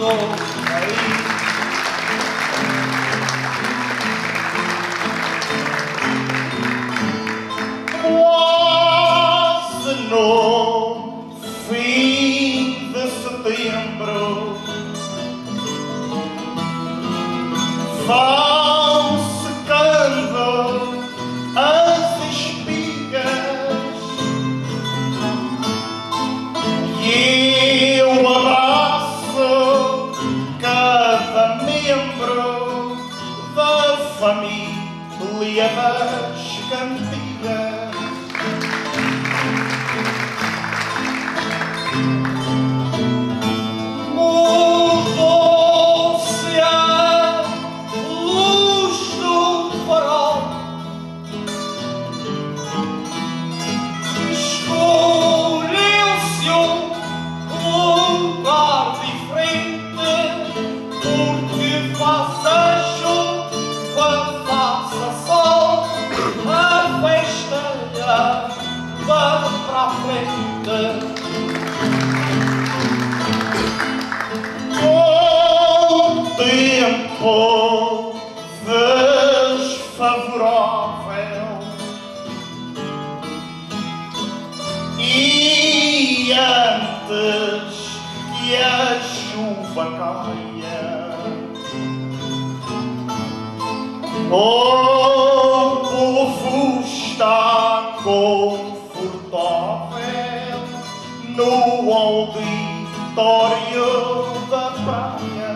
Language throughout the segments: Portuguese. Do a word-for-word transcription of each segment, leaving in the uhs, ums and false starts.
Quase no fim de setembro vão secando as espigas e eu abraço cada membro da família das cantigas. Mudou-se a luz do farol, escolheu-se um lugar diferente, porque faça chuva, faça sol, a festa vai para a frente. Tempo desfavorável e antes que a chuva caia, o povo está confortável no auditório da praia.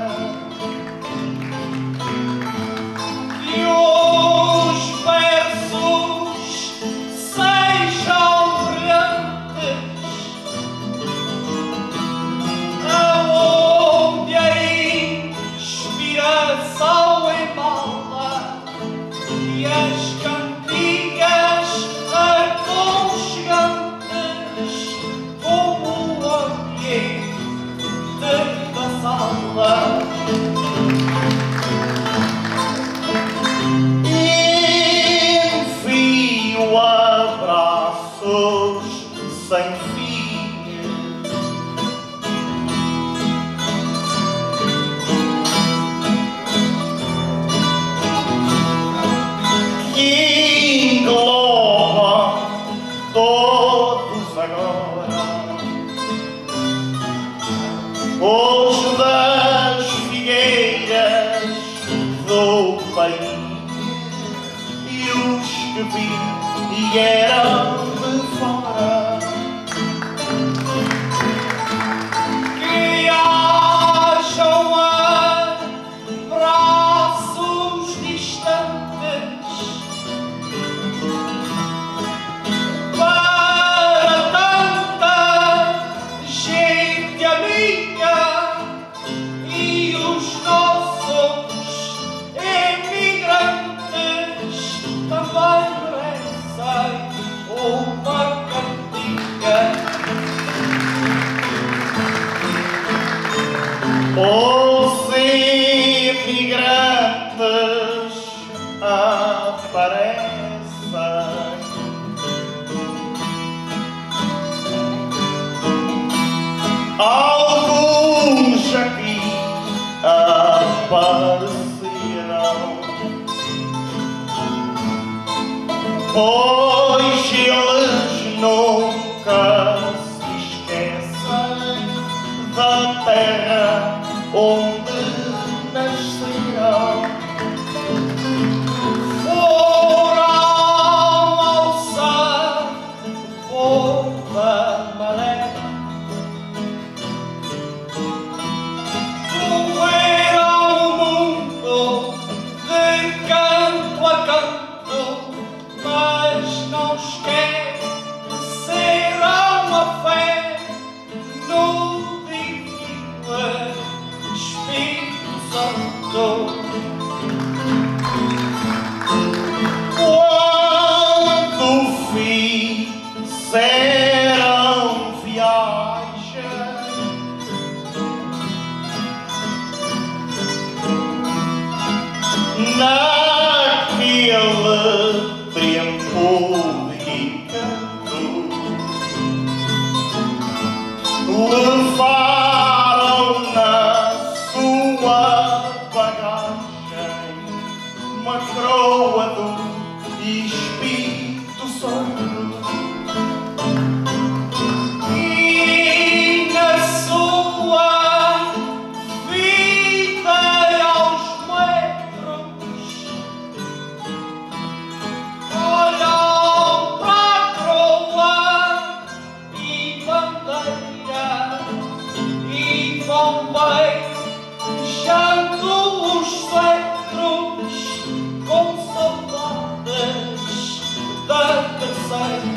Os versos sejam brilhantes, aonde a inspiração embala e as cantigas aconchegantes como o ambiente da sala. Abraços sem fim, que engloba todos agora, os das figueiras do país e os que vieram de fora, que hajam abraços distantes para tanta gente amiga e os nossos emigrantes também uma cantiga. Os imigrantes aparecem, alguns aqui apareceram, pois eles nunca se esquecem da terra onde nasceram. Foram ao sabor da maré, correram o mundo de canto a canto, mas não esquecerão a fé no Divino Espírito Santo. Quando fizeram viagem, naquele tempo de canto, levaram na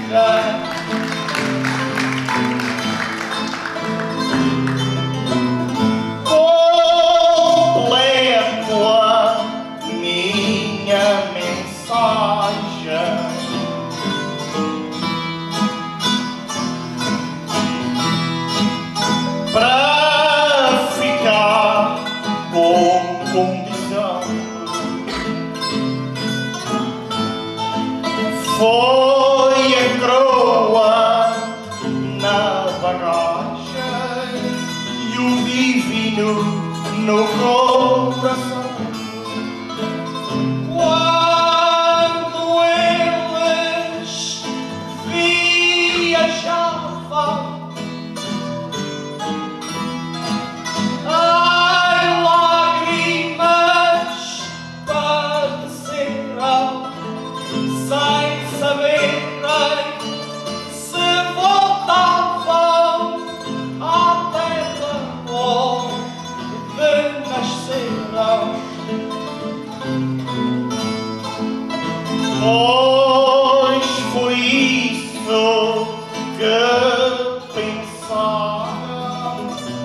Completo a minha mensagem para ficar com condição. Foi a coroa na bagagem e o divino no coração. Quando eles viajavam, ai, lágrimas padeceram, sem saberem se voltavam à terra onde nasceram. Pois foi isso que pensaram.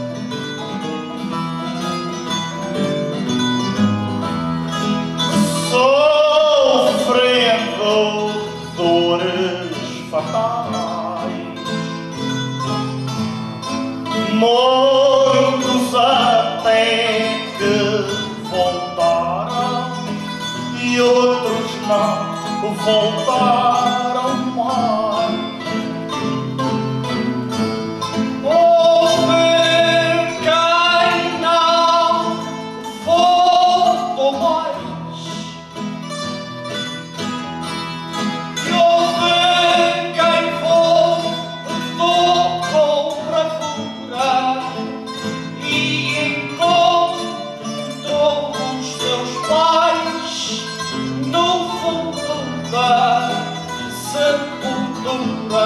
Sofrendo dores fatais, mortos até que voltaram e outros não voltaram mais. Houve quem não voltou mais e houve quem voltou com bravura e encontrou os seus pais no fundo da sepultura.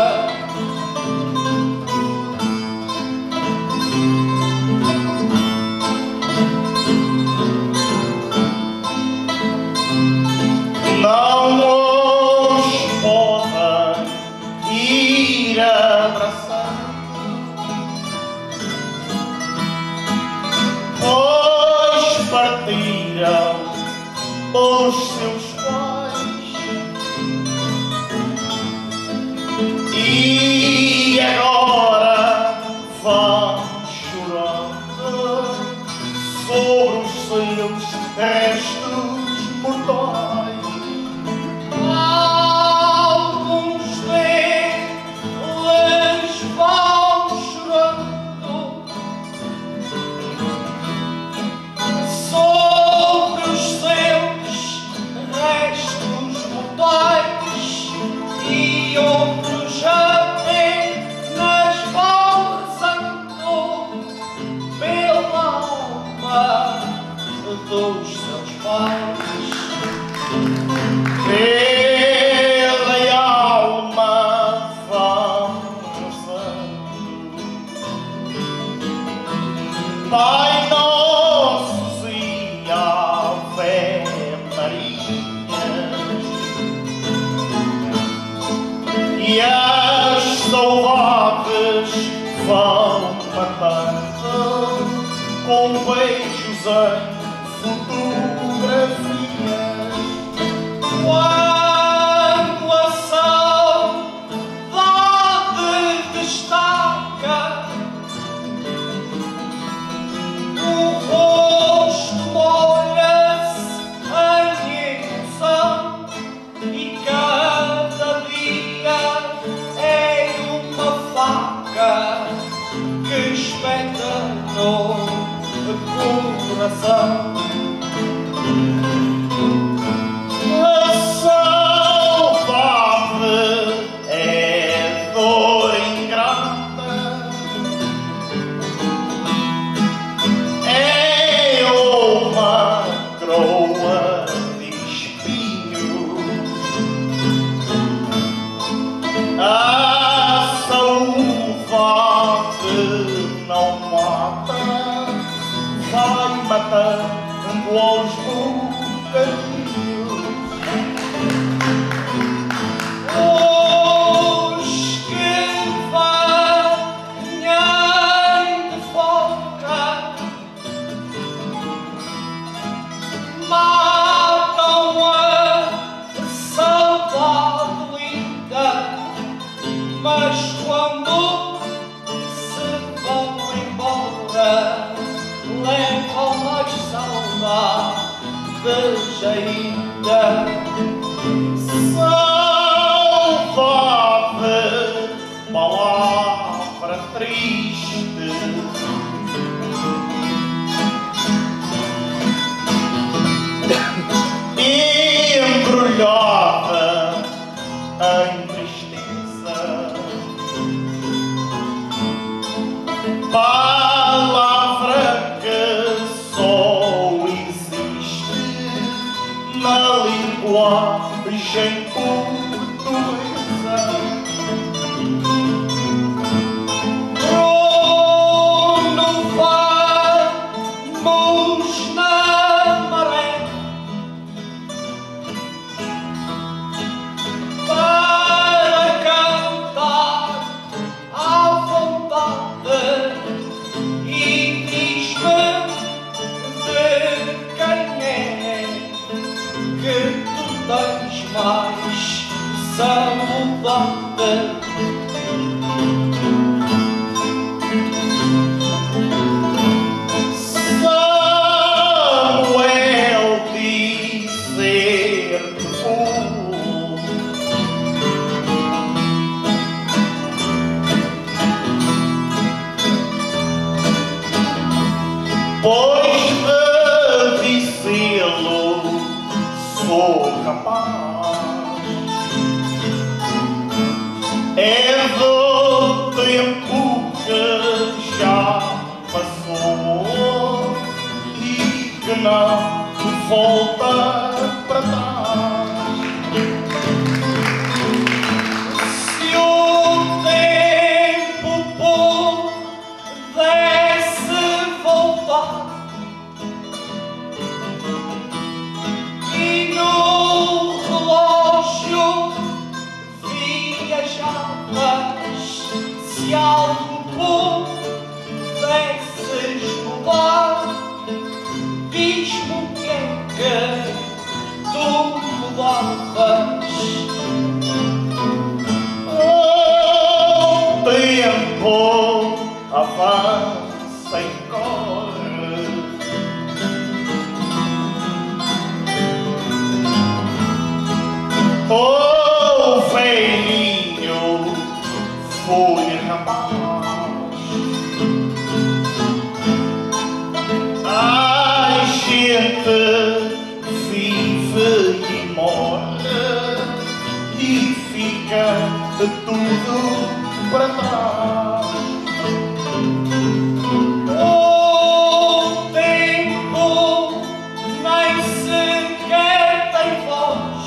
Não os podem ir abraçar, pois partiram os seus pais e agora vão chorando sobre os seus restos mortais. Alguns deles vão chorando sobre os seus restos mortais e outros apenas vão rezando pela alma dos seus pais. Pela alma vão rezando. Pai Nosso e Ave Marias, e as saudades vão matando com beijos em fotografias. Quando a saudade destaca o rosto, molha-se em emoção e cada dia é uma faca que espeta no coração. A saudade é dor ingrata, é uma coroa de espinhos. A saudade não mata, vai matando aos bocadinhos. Oh, vives ainda. Saudade, palavra triste, embrulhada em tristeza, palavra que só existe na linguagem portuguesa. Quando vamos na maré para cantar à vontade, e diz-me de quem é que tu tens mais saudade. Samuel dizer-te vou, pois de dizê-lo sou capaz. É do tempo que já passou e que não volta para trás. Se o tempo pudesse voltar e no relógio viajavas, se algo pudesses mudar, diz-me o que é que tu mudavas. O tempo avança e corre, o velhinho foi rapaz. A gente vive e morre e fica tudo para trás. O tempo nem sequer tem voz,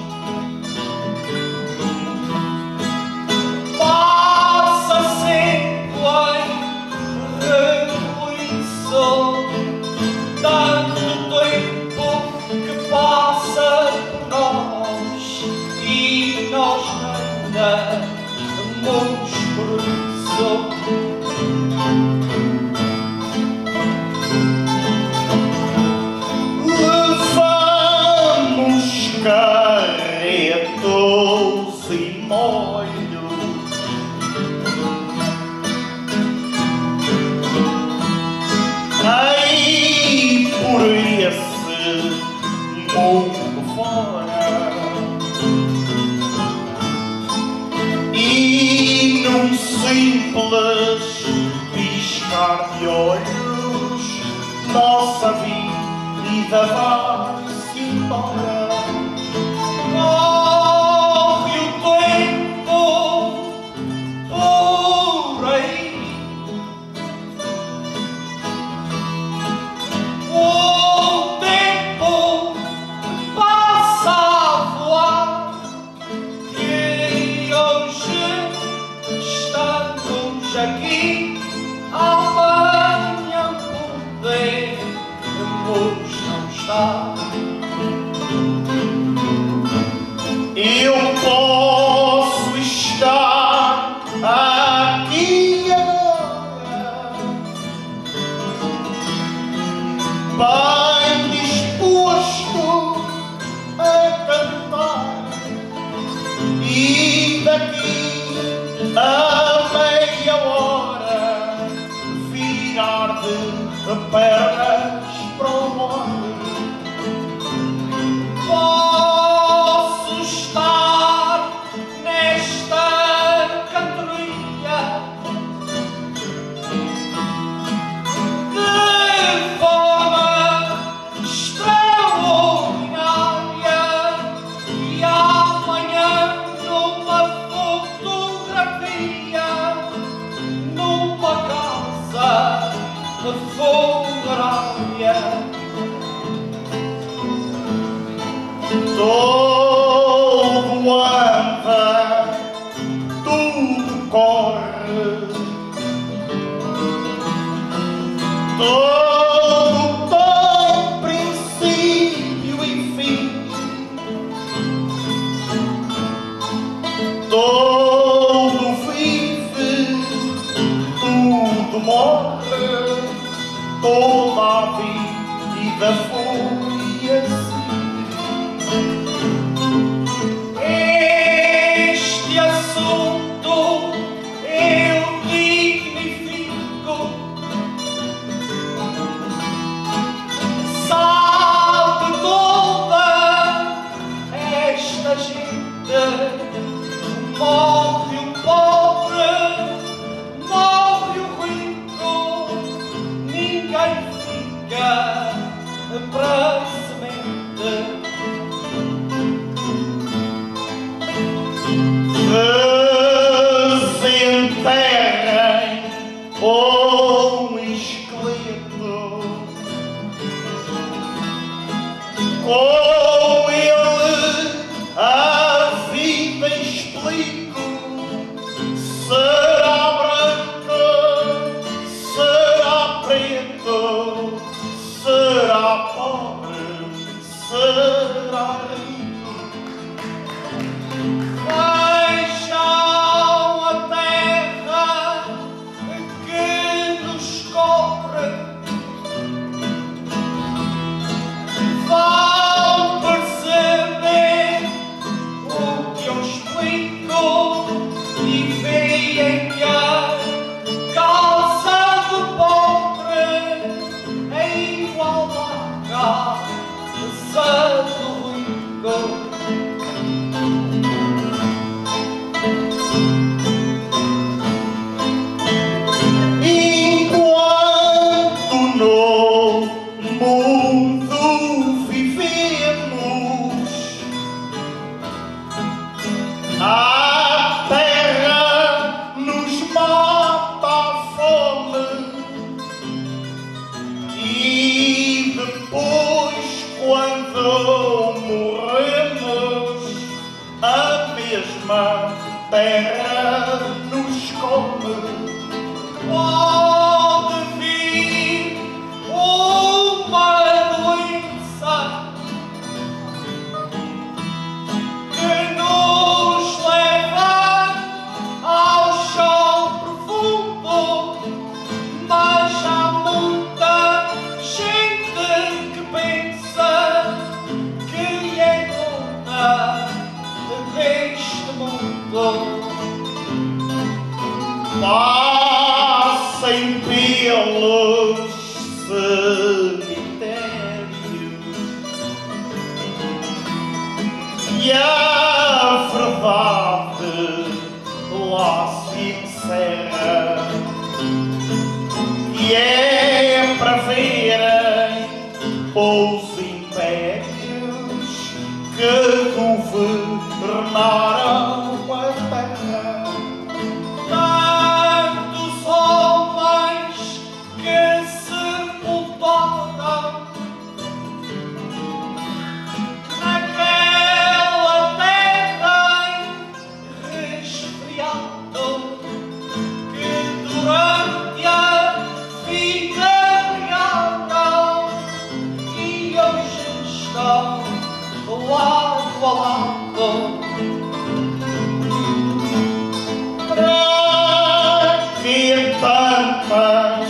passa sempre em rebuliço. Tanto tempo que passa por nós e nós ainda damos por isso. Levamos caretos e molhos, aí por esse mundo fora, e num simples piscar de olhos nossa vida vai-se embora. Corre o tempo por aí, o tempo passa a voar, e hoje estamos aqui, amanhã podemos não estar. Eu posso estar aqui agora, bem disposto a cantar, e daqui a meia hora virar de pernas para o mar. funerária. Todo anda, tudo corre, todo tem princípio e fim, todo vive, tudo morre, toda a vida foi assim. Este assunto eu dignifico, sabe toda esta gente, morre o pobre, morre o rico, ninguém fica para semente. Desenterrem um esqueleto, com ele a vida explico. Será branco, será preto, será pobre, será rico. Vejam a terra que nos corre, vão perceber o que eu explico e veem que a causa do pobre é igual à causa do rico. Enquanto no mundo vivemos, a terra nos mata a fome e depois, quando morremos, a mesma terra nos come. Pode vir uma doença que nos leva ao chão profundo, mas há muita gente que pensa que é dona deste mundo. Passem pelos cemitérios e a verdade lá se encerra, que é para verem os impérios que governaram a terra. Tantos homens que sepultaram naquela terra resfriado, que durante a vida regaram e hoje estão lado a lado. Tantas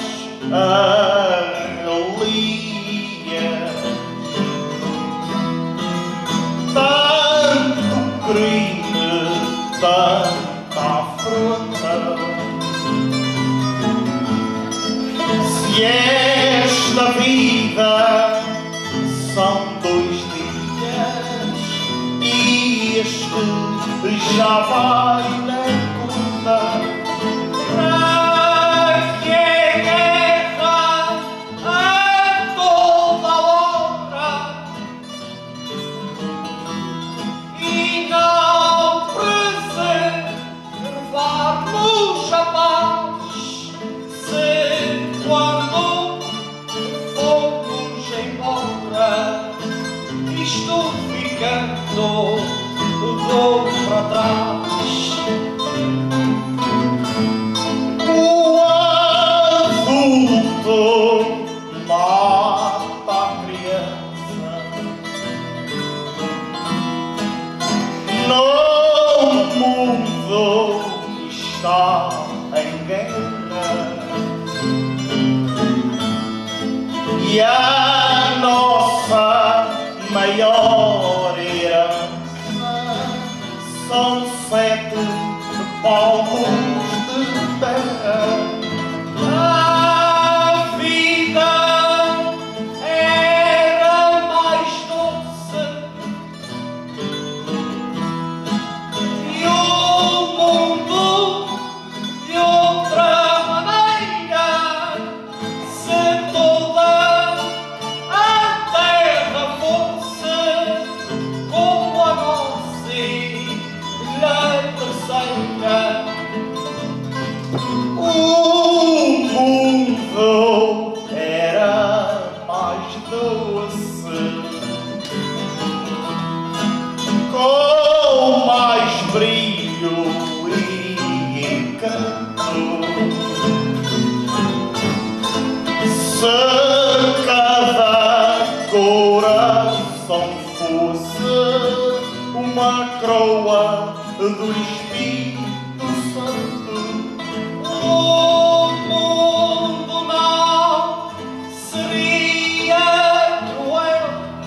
arrelias, tanto crime, tanta afronta. Se esta vida são dois dias e este já vai na conta. Quando e a nossa maior herança são sete palmos de terra. A vida era mais doce e o mundo de outra maneira, se toda a terra fosse como a nossa ilha terceira. O mundo era mais doce, com mais brilho e encanto. Se cada coração fosse uma coroa do Espírito Santo, O mundo não seria cruel,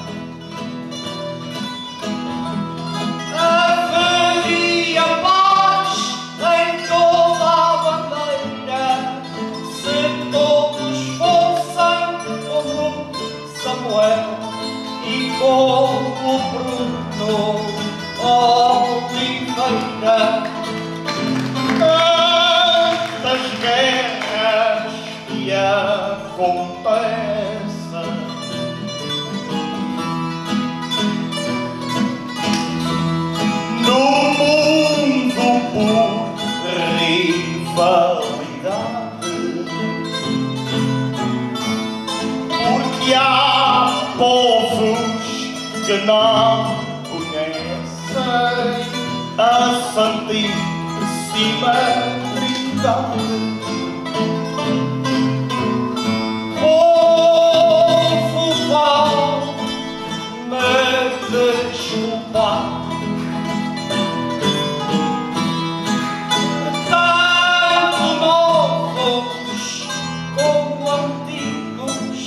haveria paz em toda a bandeira, se todos fossem como Samuel e como Bruno Oliveira. tantas guerras que acontecem, no mundo por rivalidade, porque há povos que não conhecem a Santíssima Trindade. Povo, vão-me desculpar, tanto novos como antigos,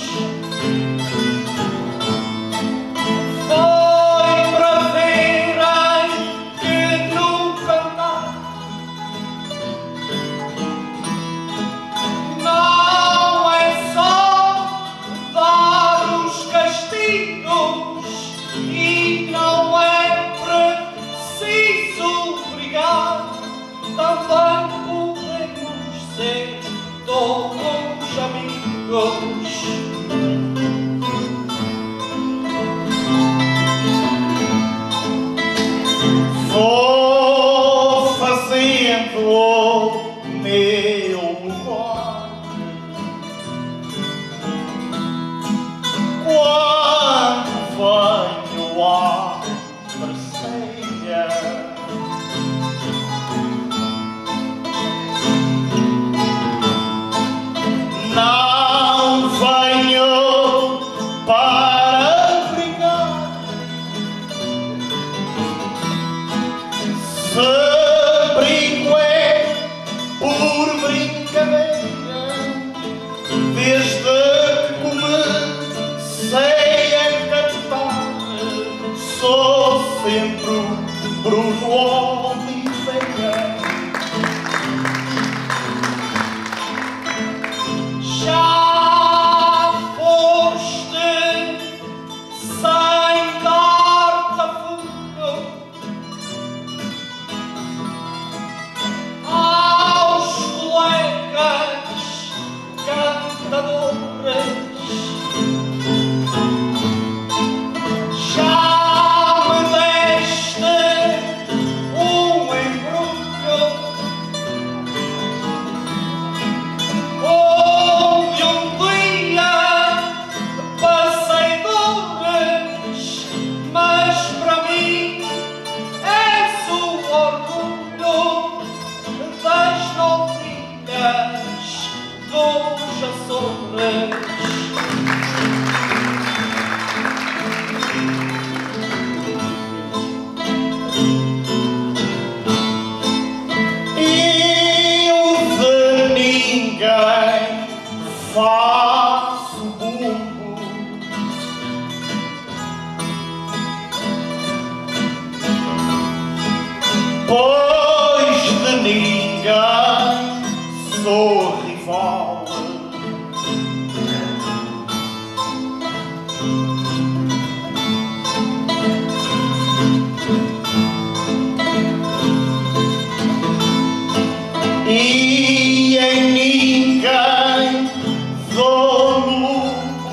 foi para verem que no cantar não é só dar os castigos e não é preciso brigar, também podemos ser todos amigos. Vou fazendo o meu lugar quando venho à terceira. Não venho para brigar, se brinco é por brincadeira, desde que comecei a cantar, sou sempre o Bruno Oliveira. Já foste sem dar-te a fundo aos colegas cantadores, já me deste um embrulho onde um dia passei dores, mas para mim és o orgulho das novilhas dos Açores. Eu de ninguém faço bumbo, pois de ninguém sou rival. E em ninguém dou lucro,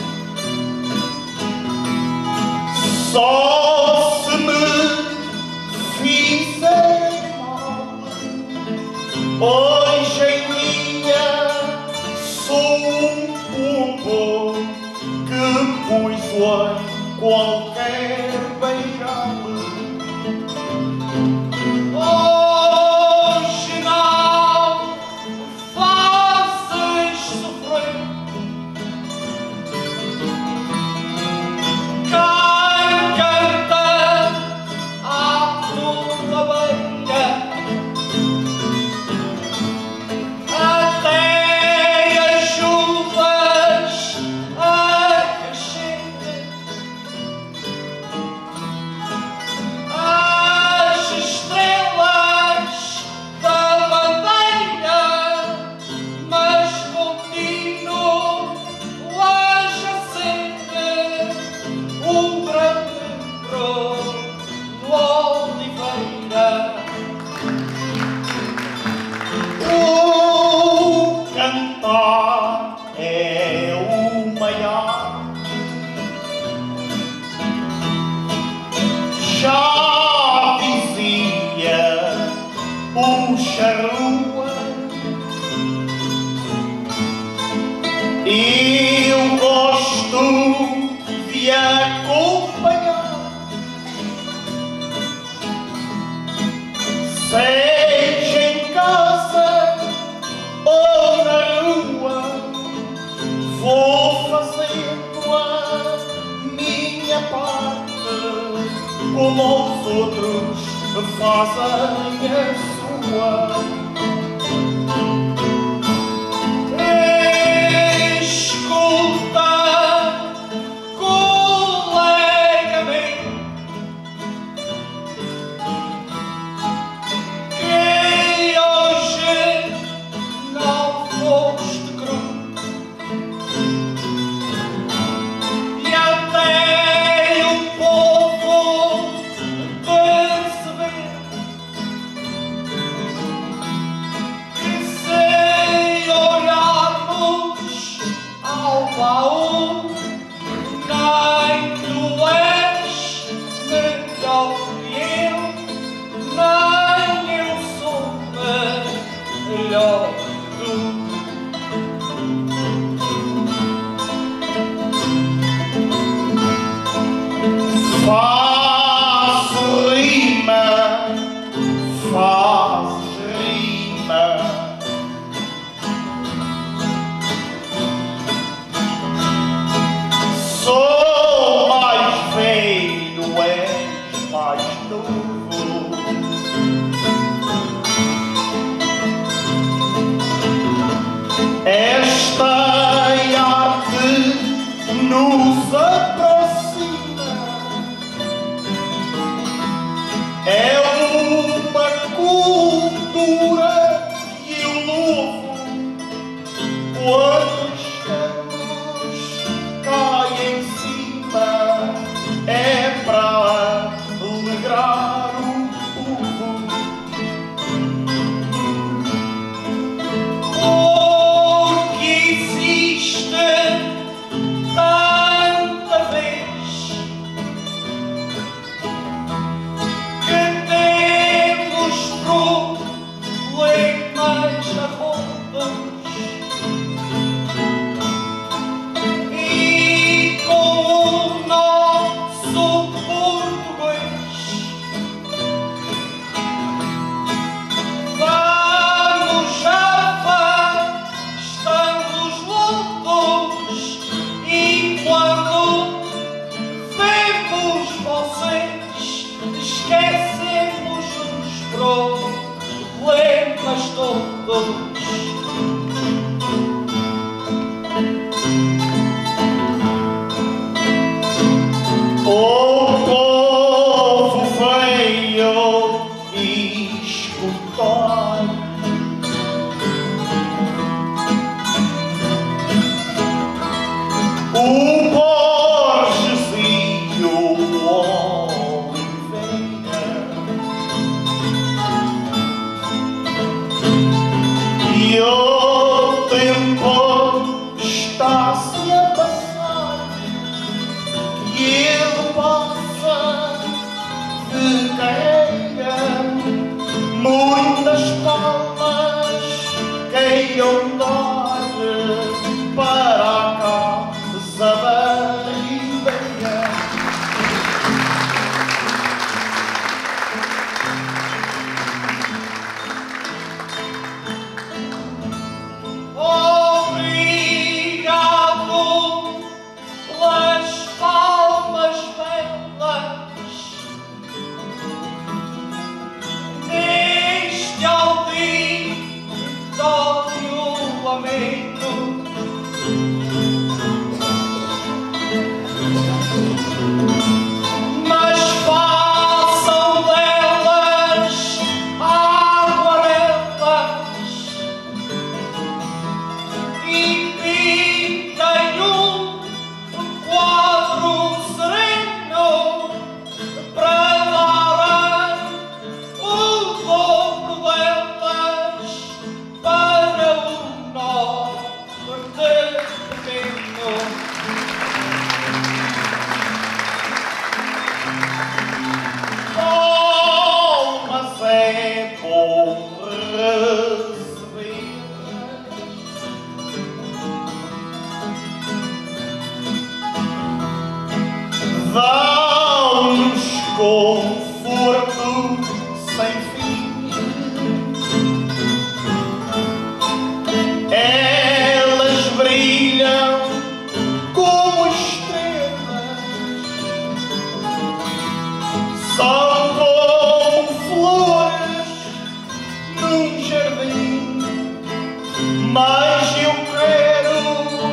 só se me fizer mal, pois em minha sou um pombo que puiso em qualquer beiral. Hoje não fazes sofrer quem canta à tua beira, até as chuvas a crescer, as estrelas da bandeira, mas continuas a ser o grande Bruno Oliveira. O cantar é uma arte, já dizia o Charrua. Eu gosto de acompanhar, seja em casa ou na rua, vou fazendo a minha parte, como os outros fazem a sua. Escuta, colega meu, que hoje não foste cru e até o povo perceber que sem olharmos ao baú, nem tu és melhor que eu, nem eu sou melhor que tu. Faz rima, faz rima, sou mais velho, és mais novo. Esta arte nos aproxima, é uma cultura que eu louvo. Quando estamos cá em cima, é para alegrar o povo. Porque existe tanta vez que temos problemas a rondos e com o nosso português vamos afastando os lutos e quando vemos vocês esquecemos os problemas todos. O povo veio e iam dar para a casa da ideia. Obrigado pelas palmas belas neste auditório lamento. Mas façam delas aguarelas e pintem um quadro sereno para darem o dobro delas para o norte pequeno. Oh, mas é bom receber dão-nos conforto sem fim. Elas brilham como estrelas, são como flores num jardim, mas eu quero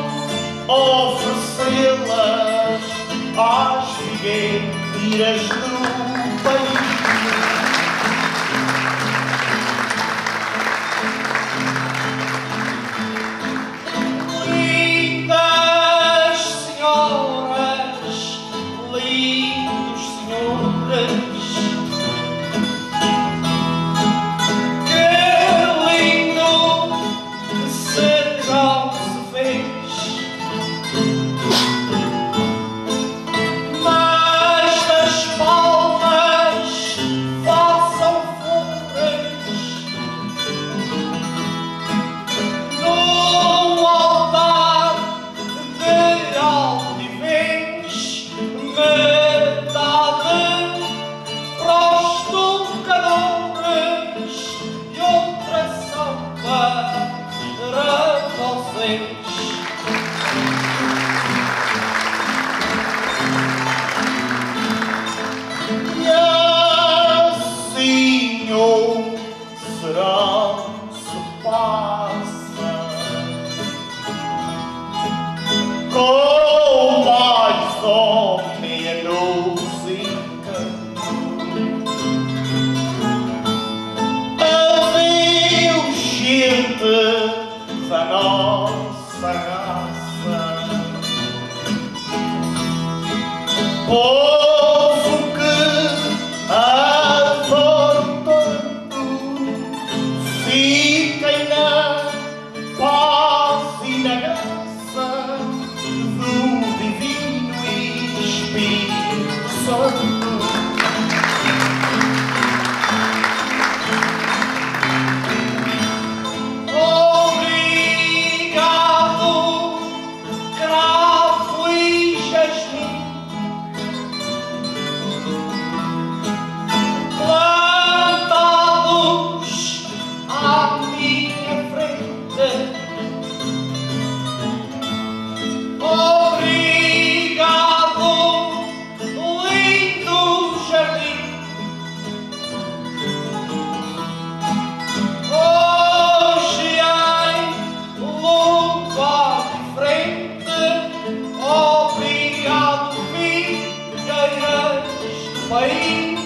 oferecê-las às figueiras do país. Lindas senhoras, lindos senhores, que lindo serão se fez. Mas das palmas façam flores no altar de altivez, metade para os tocadores e outra são para vocês. E assim ou serão se passa com mais ou menos encanto. Adeus, gente da nossa raça, povo que adoro tanto. Fiquem na paz e na graça do Divino Espírito Santo. Obrigado, cravo e jasmim, plantados à minha frente. Obrigado, lindo jardim. Hoje em lugar diferente. Obrigado, figueiras do país.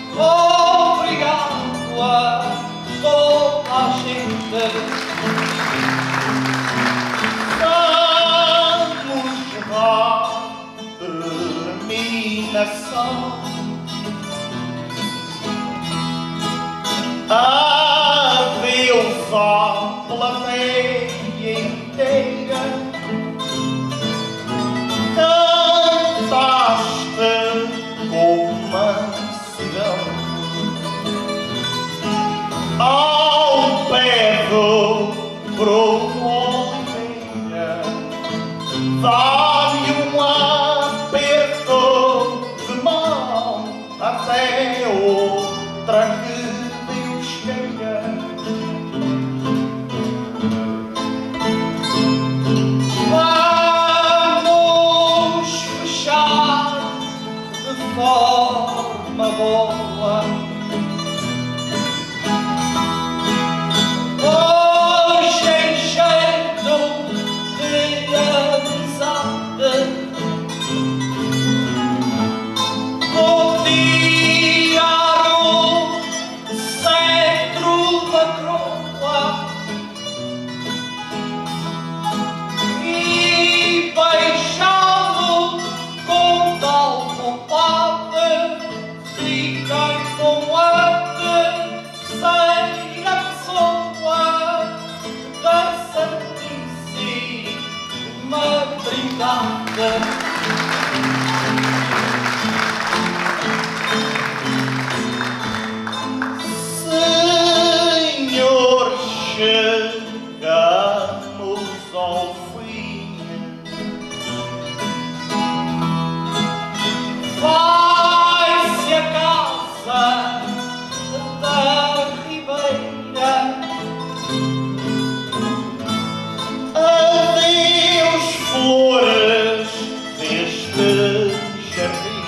Obrigado a toda a gente. Vamos lá, terminação. Adeus à plateia inteira. Cantaste com mansidão ao pé do pro dá-me um aperto de mão até outra que Deus queira. Vamos fechar de forma boa. Hoje enchendo de amizade, vou tirar o cetro da coroa e beijá-lo com tal vontade, ficar com a terceira pessoa da Santíssima Trindade. Senhor, chegamos ao fim. Vai-se a casa da Ribeira. Adeus, flores deste jardim.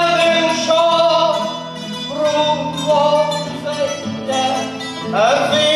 Adeus, ó, Bruno Oliveira. Adeus,